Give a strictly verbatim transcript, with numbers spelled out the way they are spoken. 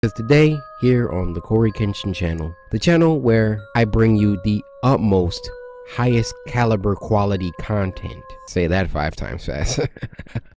Because today, here on the Corey Kenshin channel, the channel where I bring you the utmost, highest caliber quality content. Say that five times fast.